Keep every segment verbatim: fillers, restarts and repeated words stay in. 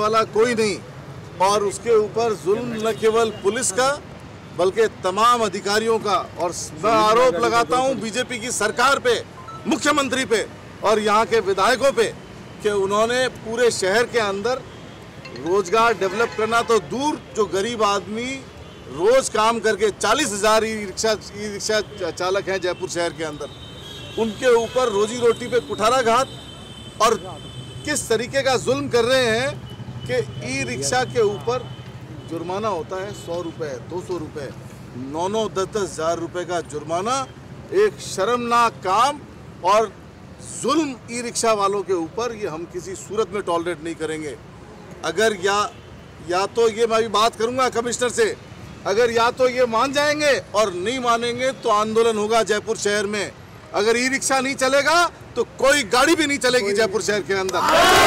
वाला कोई नहीं। और उसके ऊपर जुल्म न केवल पुलिस का बल्कि तमाम अधिकारियों का। और मैं आरोप लगाता हूं बीजेपी की सरकार पे, मुख्यमंत्री पे और यहाँ के विधायकों पे कि उन्होंने पूरे शहर के अंदर रोजगार डेवलप करना तो दूर, जो गरीब आदमी रोज काम करके चालीस हजार ई रिक्शा ई रिक्शा चालक हैं जयपुर शहर के अंदर, उनके ऊपर रोजी रोटी पे कुठाराघात और किस तरीके का जुल्म कर रहे हैं कि ई रिक्शा के ऊपर जुर्माना होता है सौ रुपये, दो सौ रुपये, नौ नौ दस दस हजार रुपये का जुर्माना। एक शर्मनाक काम और जुल्म ई रिक्शा वालों के ऊपर, ये हम किसी सूरत में टॉलरेट नहीं करेंगे। अगर या या तो ये मैं भी बात करूंगा कमिश्नर से, अगर या तो ये मान जाएंगे और नहीं मानेंगे तो आंदोलन होगा जयपुर शहर में। अगर ई रिक्शा नहीं चलेगा तो कोई गाड़ी भी नहीं चलेगी जयपुर शहर के अंदर।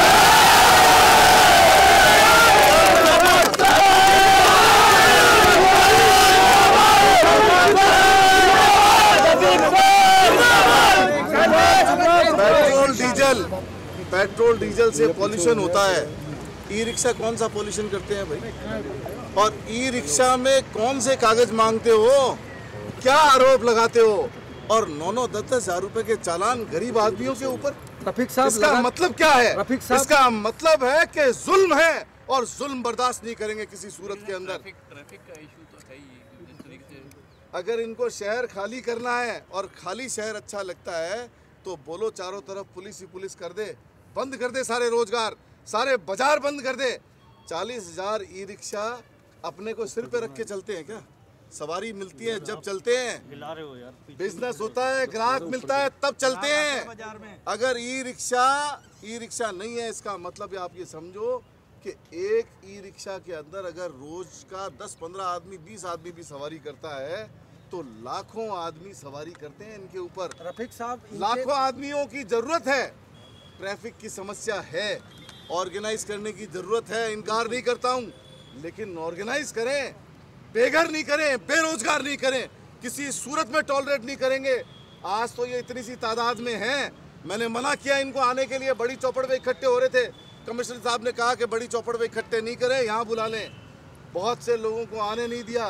पेट्रोल डीजल पेट्रोल डीजल से पॉल्यूशन होता है। ई रिक्शा कौन सा पॉल्यूशन करते हैं भाई? और ई रिक्शा में कौन से कागज मांगते हो, क्या आरोप लगाते हो? और नौ नौ दस दस हजार रुपए के चालान गरीब आदमियों के ऊपर। रफीक साहब, इसका मतलब क्या है? रफीक साहब, इसका मतलब है कि जुल्म है और जुल्म बर्दाश्त नहीं करेंगे किसी सूरत के अंदर। ट्रैफिक का इशू तो है ही, जिस तरीके से अगर इनको शहर खाली करना है और खाली शहर अच्छा लगता है तो बोलो चारों तरफ पुलिस ही पुलिस कर दे, बंद कर दे सारे रोजगार, सारे बाजार बंद कर दे। चालीस हजार ई रिक्शा अपने को सिर पे रख के चलते हैं क्या? सवारी मिलती है जब चलते हैं, बिजनेस होता है, ग्राहक मिलता है तब चलते हैं। अगर ई रिक्शा ई रिक्शा नहीं है, इसका मतलब आप ये समझो कि एक ई रिक्शा के अंदर अगर रोज का दस पंद्रह आदमी, बीस आदमी भी सवारी करता है तो लाखों आदमी सवारी करते हैं इनके ऊपर। रफीक साहब, लाखों आदमियों की जरूरत है। ट्रैफिक की समस्या है, ऑर्गेनाइज करने की जरूरत है, इनकार नहीं करता हूँ, लेकिन ऑर्गेनाइज करें, बेघर नहीं करें, बेरोजगार नहीं करें, किसी सूरत में टॉलरेट नहीं करेंगे। आज तो ये इतनी सी तादाद में हैं, मैंने मना किया इनको आने के लिए, बड़ी चौपड़ पे इकट्ठे हो रहे थे, कमिश्नर साहब ने कहा कि बड़ी चौपड़ पे इकट्ठे नहीं करें, यहाँ बुला लें। बहुत से लोगों को आने नहीं दिया।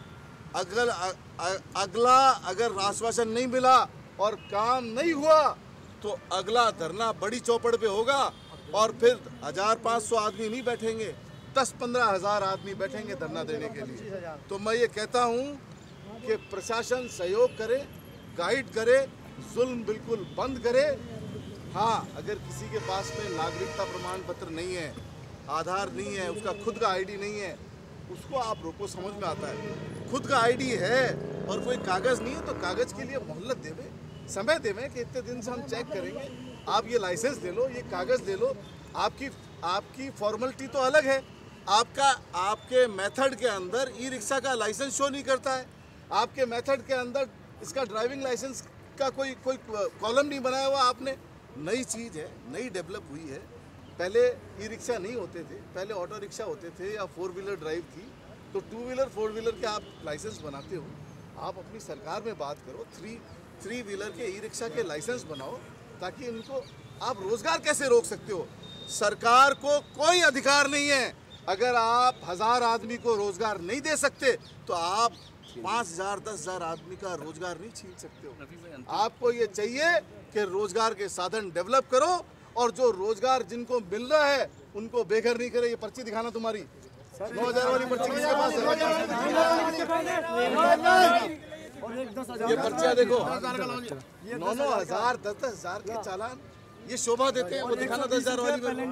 अगर अगला अगर आश्वासन नहीं मिला और काम नहीं हुआ तो अगला धरना बड़ी चौपड़ पे होगा और फिर हजार पाँच सौ आदमी नहीं बैठेंगे, दस पंद्रह हजार आदमी बैठेंगे धरना देने के लिए। तो मैं ये कहता हूँ कि प्रशासन सहयोग करे, गाइड करे, जुल्म बिल्कुल बंद करे। हाँ, अगर किसी के पास में नागरिकता प्रमाण पत्र नहीं है, आधार नहीं है, उसका खुद का आईडी नहीं है, उसको आप रोको, समझ में आता है। खुद का आईडी है और कोई कागज़ नहीं है तो कागज़ के लिए मोहलत देवे, समय देवे कि इतने दिन से हम चेक करेंगे, आप ये लाइसेंस ले लो, ये कागज़ ले लो। आपकी आपकी फॉर्मेलिटी तो अलग है, आपका आपके मेथड के अंदर ई रिक्शा का लाइसेंस शो नहीं करता है, आपके मेथड के अंदर इसका ड्राइविंग लाइसेंस का कोई कोई कॉलम नहीं बनाया हुआ आपने। नई चीज़ है, नई डेवलप हुई है। पहले ई रिक्शा नहीं होते थे, पहले ऑटो रिक्शा होते थे या फोर व्हीलर ड्राइव थी, तो टू व्हीलर फोर व्हीलर के आप लाइसेंस बनाते हो, आप अपनी सरकार में बात करो, थ्री थ्री व्हीलर के ई रिक्शा के लाइसेंस बनाओ, ताकि इनको आप रोज़गार कैसे रोक सकते हो? सरकार को कोई अधिकार नहीं है, अगर आप हज़ार आदमी को रोज़गार नहीं दे सकते तो आप पाँच हज़ार दस हज़ार आदमी का रोज़गार नहीं छीन सकते हो। आपको ये चाहिए कि रोज़गार के साधन डेवलप करो और जो रोज़गार जिनको मिल रहा है उनको बेघर नहीं करे। ये पर्ची दिखाना तुम्हारी नौ हज़ार वाली पर्ची किसके पास है? ये पर्चियाँ देखो, नौ नौ हज़ार दस दस हज़ार के चालान ये शोभा देते हैं, वो दिखाना दस हजार वाली में।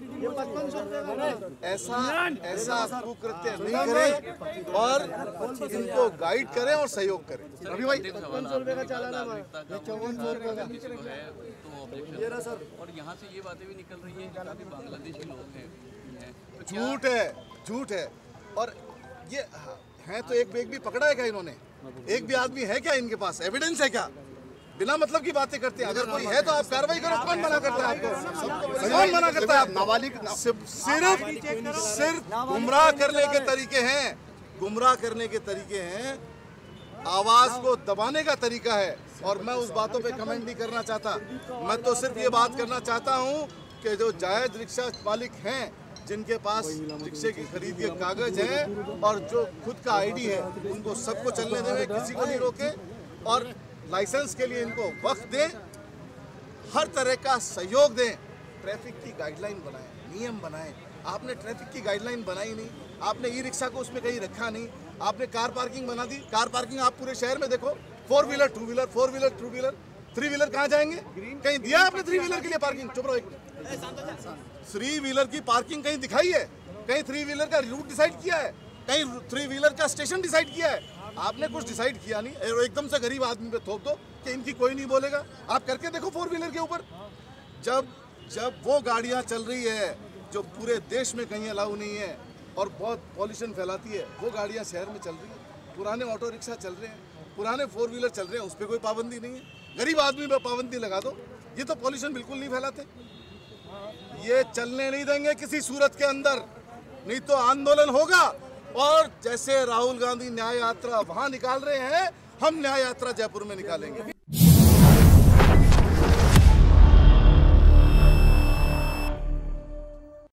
ऐसा ऐसा कुकृत्य नहीं करें और इनको गाइड करें और सहयोग करें। रवि भाई, चौवन सौ रुपए का चालान है, चौवन सौ रुपए का तो सर। और यहाँ से ये बातें भी निकल रही है कि काफी बांग्लादेशी लोग हैं। झूठ है, झूठ है। और ये है तो एक एक भी पकड़ा है क्या इन्होंने? एक भी आदमी है क्या इनके पास? एविडेंस है क्या? बिना मतलब की बातें करते हैं। अगर कोई है तो आप कार्रवाई करो। कौन मना करता है आपको? कौन मना करता है? नाबालिग सिर्फ सिर्फ गुमराह करने के तरीके हैं, गुमराह करने के तरीके हैं, आवाज को दबाने का तरीका है। और मैं उस बातों पे कमेंट नहीं करना चाहता। मैं तो सिर्फ ये बात करना चाहता हूँ कि जो जायज रिक्शा मालिक हैं जिनके पास रिक्शे की खरीद के कागज है और जो खुद का आईडी है, उनको सबको चलने दें, किसी को नहीं रोके और लाइसेंस के लिए इनको वक्त दें, हर तरह का सहयोग दें। ट्रैफिक की गाइडलाइन बनाएं, नियम बनाएं। आपने ट्रैफिक की गाइडलाइन बनाई नहीं, आपने ई रिक्शा को उसमें कहीं रखा नहीं, आपने कार पार्किंग बना दी। कार पार्किंग आप पूरे शहर में देखो, four wheeler two wheeler four wheeler two wheeler three wheeler कहाँ जाएंगे? कहीं दिया आपने थ्री व्हीलर के लिए पार्किंग? चुप रहो एक मिनट। थ्री व्हीलर की पार्किंग कहीं दिखाई है? कहीं थ्री व्हीलर का रूट डिसाइड किया है? कहीं थ्री व्हीलर का स्टेशन डिसाइड किया है? आपने कुछ डिसाइड किया नहीं, एकदम से गरीब आदमी पे थोप दो कि इनकी कोई नहीं बोलेगा। आप करके देखो फोर व्हीलर के ऊपर। जब जब वो गाड़ियां चल रही है जो पूरे देश में कहीं अलाउ नहीं है और बहुत पॉल्यूशन फैलाती है, वो गाड़ियां शहर में चल रही है। पुराने ऑटो रिक्शा चल रहे हैं, पुराने फोर व्हीलर चल रहे हैं, उस पर कोई पाबंदी नहीं है। गरीब आदमी पे पाबंदी लगा दो, ये तो पॉल्यूशन बिल्कुल नहीं फैलाते। ये चलने नहीं देंगे किसी सूरत के अंदर, नहीं तो आंदोलन होगा। और जैसे राहुल गांधी न्याय यात्रा वहां निकाल रहे हैं, हम न्याय यात्रा जयपुर में निकालेंगे।